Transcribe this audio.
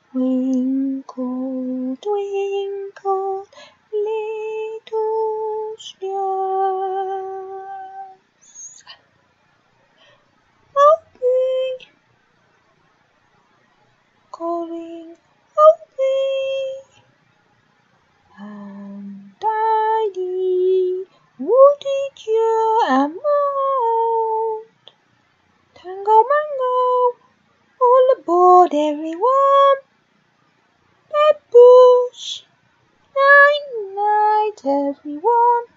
Twinkle, twinkle, little stars, I'll be calling out thee, and tidy, woody dear and mild. Tango mango, all aboard everyone. Bedbus, night night everyone.